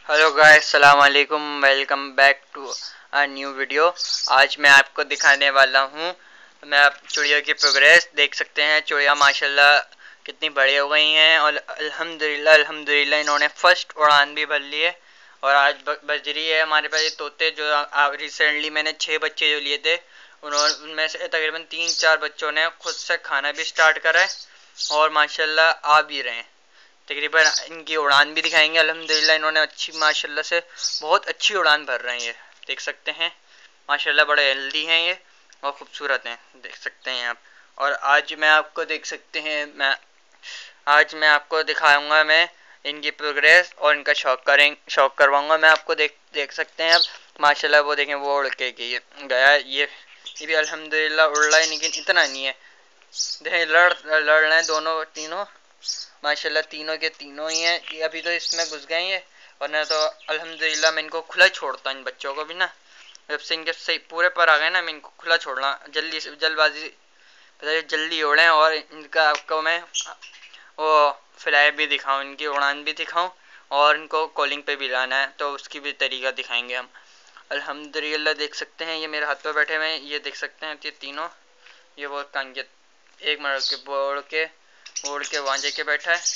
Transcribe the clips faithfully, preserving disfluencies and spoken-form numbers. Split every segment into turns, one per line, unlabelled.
Hello guys, सलाम अलैकुम। Welcome back to a new video. आज मैं आपको दिखाने वाला हूँ, मैं आप चिड़िया की प्रोग्रेस देख सकते हैं। चिड़िया माशाल्लाह कितनी बड़ी हो गई हैं और अल्हम्दुलिल्लाह अल्हम्दुलिल्लाह इन्होंने फर्स्ट उड़ान भी भर ली है। और आज बज रही है हमारे पास ये तोते जो रिसेंटली मैंने छः बच्चे जो लिए थे, उन्होंने उनमें से तकरीबन तीन चार बच्चों ने खुद से खाना भी स्टार्ट करा है और माशाल्लाह आ भी रहे हैं। तकरीबन इनकी उड़ान भी दिखाएंगे। अल्हम्दुलिल्लाह इन्होंने अच्छी माशाल्लाह से बहुत अच्छी उड़ान भर रहे हैं। ये देख सकते हैं माशाल्लाह बड़े हेल्दी हैं ये और ख़ूबसूरत हैं, देख सकते हैं आप। और आज मैं आपको देख सकते हैं मैं आज मैं आपको दिखाऊंगा मैं इनकी प्रोग्रेस और इनका शौक करें शौक करवाऊंगा मैं आपको। देख देख सकते हैं आप माशाल्लाह, वो देखें वो उड़ के गया। ये ये भी अल्हम्दुलिल्लाह उड़ रहा है, लेकिन इतना नहीं है। देखें लड़ लड़ रहे हैं दोनों तीनों माशाल्लाह, तीनों के तीनों ही हैं। ये अभी तो इसमें घुस गए हैं, वरना तो अल्हम्दुलिल्लाह मैं इनको खुला छोड़ता इन बच्चों को भी ना। जब से इनके सही पूरे पर आ गए ना, मैं इनको खुला छोड़ना जल्दी से जल्दबाजी जल्दी उड़ें और इनका आपको मैं वो फ्लाई भी दिखाऊं, इनकी उड़ान भी दिखाऊं और इनको कॉलिंग पे भी लाना है तो उसकी भी तरीका दिखाएंगे हम। अल्हम्दुलिल्लाह देख सकते हैं ये मेरे हाथ पे बैठे हुए हैं। ये देख सकते हैं ये तीनों, ये वो कांगे एक मिनट के बोड़ के उड़ के वहाँ जाके बैठा है।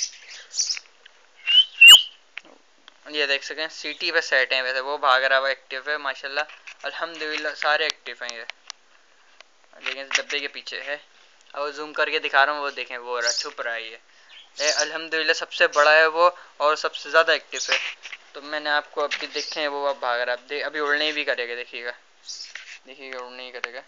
ये देख सकें सीटी पे सेट है, वैसे वो भाग रहा है, वो एक्टिव है माशाल्लाह। अल्हम्दुलिल्लाह सारे एक्टिव हैं ये, लेकिन डब्बे के पीछे है। और जूम करके दिखा रहा हूँ, वो देखें वो रहा छुप रहा है ये। अल्हम्दुलिल्लाह सबसे बड़ा है वो और सबसे ज़्यादा एक्टिव है। तो मैंने आपको अभी देखे वो अब भाग रहा है, अभी उड़ने भी करेगा। देखिएगा देखिएगा उड़ने ही करेगा।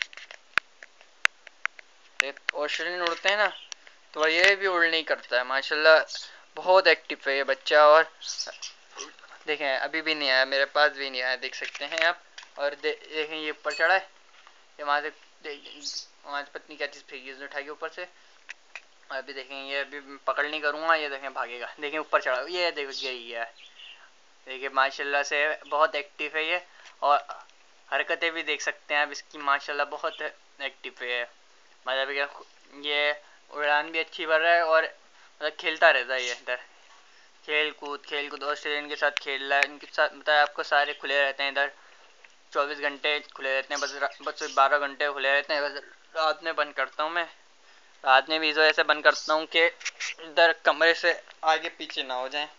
ऑस्ट्रेलियन उड़ते हैं ना, तो ये भी उड़ने ही करता है माशाल्लाह। बहुत एक्टिव है ये बच्चा। और देखें अभी भी नहीं आया, मेरे पास भी नहीं आया, देख सकते हैं आप। और दे, देखें ये ऊपर चढ़ा है, ये वहाँ से वहाँ से पत्नी क्या चीज़ फेंकी उसने उठा के ऊपर से। अभी देखें ये अभी पकड़ नहीं करूँगा, ये देखें भागेगा। देखें ऊपर चढ़ा, ये देखो यही है। देखिए माशाल्लाह से बहुत एक्टिव है ये। और हरकतें भी देख सकते हैं आप इसकी माशाल्लाह बहुत एक्टिव है। मतलब क्या ये उड़ान भी अच्छी भर रहा है और मतलब खेलता रहता है ये इधर, खेल कूद खेल कूद ऑस्ट्रेलियन के साथ खेल रहा है। इनके साथ बताया आपको सारे खुले रहते हैं इधर, चौबीस घंटे खुले रहते हैं। बस बस बारह घंटे खुले रहते हैं। बस रात में बंद करता हूँ मैं, रात में भी इस वजह से बंद करता हूँ कि इधर कमरे से आगे पीछे ना हो जाए।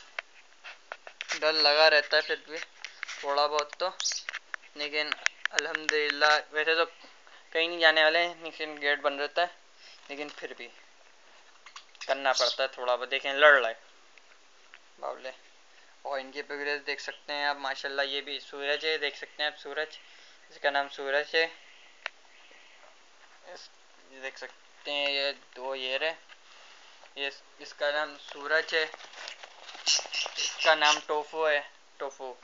डर लगा रहता है फिर भी थोड़ा बहुत तो, लेकिन अल्हम्दुलिल्लाह वैसे तो कहीं नहीं जाने वाले हैं, लेकिन गेट बंद रहता है, लेकिन फिर भी करना पड़ता है थोड़ा बहुत। देखें लड़ रहा है बावले। और इनकी प्रोग्रेस देख सकते हैं आप माशाल्लाह। ये भी सूरज है, देख सकते हैं आप सूरज, इसका नाम सूरज है। इस ये देख सकते हैं ये दो ये रहे, ये इसका नाम सूरज है, इसका नाम टोफू है। टोफू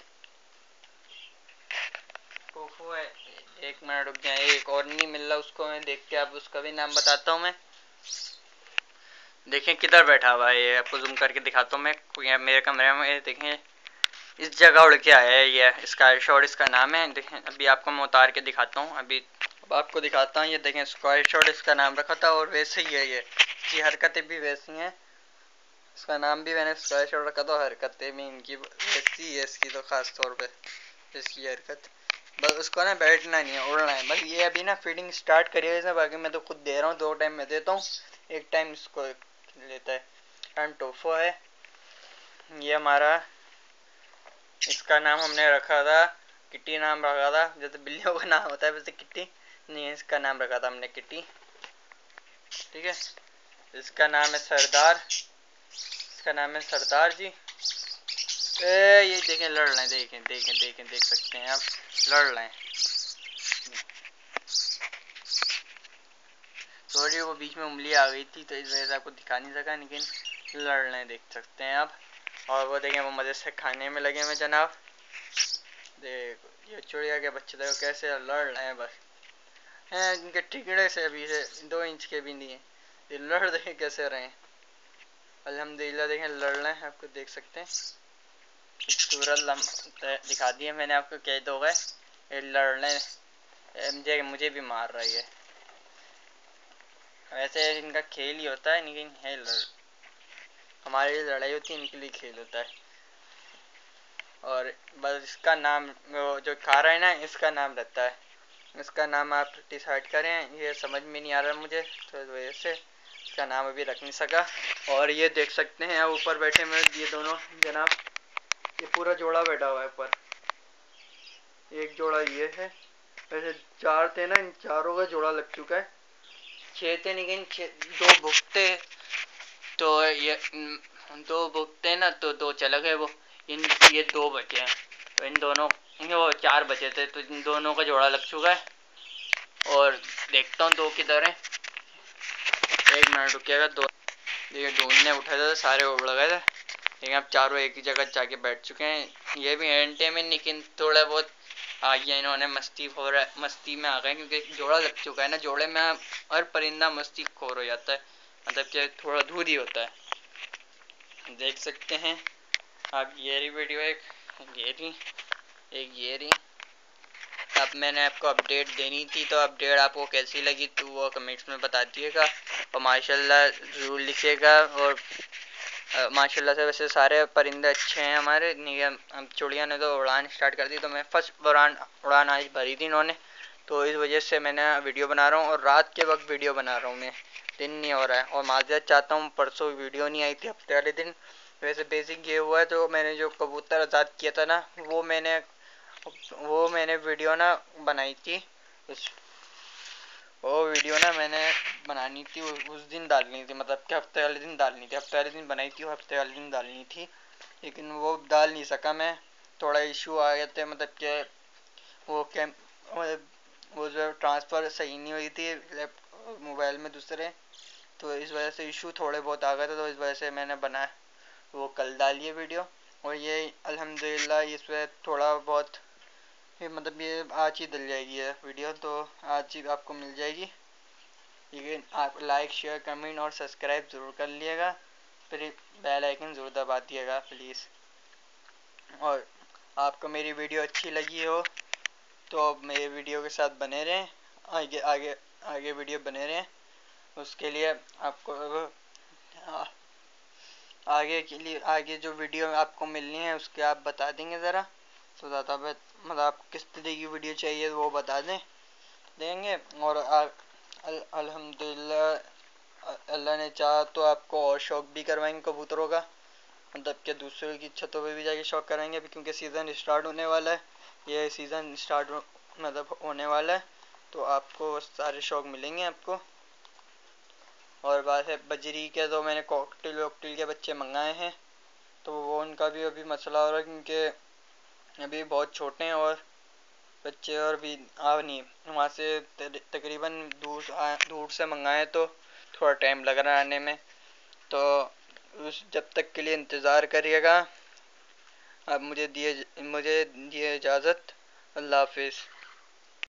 टोफू है। एक मिनट रुक जाए, एक और नहीं मिल रहा उसको, मैं देख के आप उसका भी नाम बताता हूँ मैं। देखें किधर बैठा हुआ है, ये आपको जूम करके दिखाता हूँ मैं मेरे कमरे में। ये देखें इस जगह उड़ के आया है, ये स्काई शॉट इसका नाम है। देखें अभी आपको मैं उतार के दिखाता हूँ, अभी अब आपको दिखाता हूँ। ये देखें स्काई शॉट इसका नाम रखा था और वैसे ही है ये, इसकी हरकतें भी वैसी हैं। इसका नाम भी मैंने स्काई शॉट रखा था, हरकतें भी इनकी वैसी है इसकी तो ख़ास तौर पे इसकी हरकत। बस उसको ना बैठना नहीं है, उड़ना है बस। ये अभी ना फीडिंग स्टार्ट करी है, बाकी मैं तो खुद दे रहा हूँ, दो टाइम मैं देता हूँ, एक टाइम इसको लेता है। टाइम टोफो है ये हमारा। इसका नाम हमने रखा था किट्टी, नाम रखा था जैसे बिल्लियों का नाम होता है वैसे किट्टी नहीं, इसका नाम रखा था हमने किट्टी, ठीक है। इसका नाम है सरदार, इसका नाम है सरदार जी। ए ये देखें लड़ रहे हैं, देखें देखें देखें देख सकते हैं आप लड़ रहे हैं। सॉरी वो बीच में उंगली आ गई थी तो इस वजह से आपको दिखा नहीं सका, लेकिन लड़ रहे हैं देख सकते हैं आप। और वो देखें वो मज़े से खाने में लगे हुए जनाब। देखो ये चिड़िया के बच्चे देखो कैसे लड़ रहे हैं, बस हैं इनके ठिकड़े से अभी से दो इंच के भी नहीं है, ये लड़ देखें कैसे रहे हैं। अल्हम्दुलिल्लाह देखें लड़ रहे हैं, आपको देख सकते हैं सूरत दिखा दिए मैंने आपको, कैद हो गए। ये लड़ रहे हैं, मुझे मुझे भी मार रही है। वैसे इनका खेल ही होता है, लेकिन है लड़ हमारे लिए लड़ाई होती है, इनके लिए खेल होता है। और बस इसका नाम वो जो खा रहा है ना, इसका नाम रहता है। इसका नाम आप डिसाइड करें, ये समझ में नहीं आ रहा मुझे, तो इस वजह से इसका नाम अभी रख नहीं सका। और ये देख सकते हैं आप ऊपर बैठे हुए ये दोनों जनाब, ये पूरा जोड़ा बैठा हुआ है ऊपर। एक जोड़ा ये है, वैसे चार थे ना, इन चारों का जोड़ा लग चुका है। छः थे लेकिन दो भुगते, तो ये दो भुगते ना, तो दो चले गए वो। इन ये दो बचे हैं, तो इन दोनों वो चार बचे थे, तो इन दोनों का जोड़ा लग चुका है। और देखता हूँ दो किधर हैं, एक मिनट रुकिएगा। दो ये ढूंढने उठे थे, सारे उड़ गए थे, लेकिन अब चारों एक ही जगह जाके बैठ चुके हैं। ये भी एंटे में, लेकिन थोड़ा बहुत आ गया, इन्होंने मस्ती हो रहा है, मस्ती में आ गए, क्योंकि जोड़ा लग चुका है ना। जोड़े में हर परिंदा मस्ती खोर हो जाता है, मतलब कि थोड़ा दूर ही होता है। देख सकते हैं आप, ये रही वीडियो, एक ये रही, एक ये रही। अब मैंने आपको अपडेट देनी थी, तो अपडेट आपको कैसी लगी तो वो कमेंट्स में बता दिएगा, और माशाल्लाह ज़रूर लिखिएगा। और माशाल्लाह से वैसे सारे परिंदे अच्छे हैं हमारे। नहीं, चिड़िया ने तो उड़ान स्टार्ट कर दी, तो मैं फर्स्ट उड़ान उड़ान आज भरी थी इन्होंने, तो इस वजह से मैंने वीडियो बना रहा हूँ। और रात के वक्त वीडियो बना रहा हूँ मैं, दिन नहीं हो रहा है। और माजरत चाहता हूँ, परसों वीडियो नहीं आई थी हफ्ते वाले दिन। वैसे बेसिक ये हुआ है, तो मैंने जो कबूतर आज़ाद किया था ना, वो मैंने वो मैंने वीडियो ना बनाई थी, उस वो वीडियो ना मैंने बनानी थी, उस दिन डालनी थी, मतलब कि हफ्ते वाले दिन डालनी थी। हफ्ते वाले दिन बनाई थी, वो हफ्ते वाले दिन डालनी थी, लेकिन वो डाल नहीं सका मैं। थोड़ा इशू आ गए थे, मतलब कि वो कैम वो जो ट्रांसफ़र सही नहीं हुई थी लैप मोबाइल में दूसरे, तो इस वजह से इशू थोड़े बहुत आ गए थे, तो इस वजह से मैंने बनाया, वो कल डाली है वीडियो। और ये अल्हम्दुलिल्लाह इस पर थोड़ा बहुत ये मतलब ये आज ही डल जाएगी है वीडियो, तो आज ही आपको मिल जाएगी। लेकिन आप लाइक शेयर कमेंट और सब्सक्राइब ज़रूर कर लिएगा, फिर बेल आइकन ज़रूर दबा दिएगा प्लीज़। और आपको मेरी वीडियो अच्छी लगी हो तो आप मेरे वीडियो के साथ बने रहें, आगे आगे आगे वीडियो बने रहें। उसके लिए आपको आगे के लिए आगे जो वीडियो आपको मिलनी है उसके आप बता देंगे ज़रा, तो ज़्यादा मतलब आप किस तरह की वीडियो चाहिए वो बता दें देंगे। और अल्हम्दुलिल्लाह अल्लाह ने चाहा तो आपको और शौक़ भी करवाएंगे कबूतरों का, मतलब कि दूसरों की छतों पे भी जाके शौक़ कराएंगे अभी, क्योंकि सीज़न स्टार्ट होने वाला है। ये सीज़न स्टार्ट मतलब होने वाला है, तो आपको सारे शौक़ मिलेंगे आपको। और बात है बजरी के, तो मैंने कॉकटेल वॉकटेल के बच्चे मंगाए हैं, तो वो उनका भी अभी मसला हो रहा है, क्योंकि अभी बहुत छोटे हैं और बच्चे और भी आ नहीं वहाँ से, तकरीबन दूर दूर से मंगाए, तो थोड़ा टाइम लग रहा है आने में, तो उस जब तक के लिए इंतज़ार करिएगा। अब मुझे दिए मुझे दिए इजाज़त, अल्लाह हाफिज़।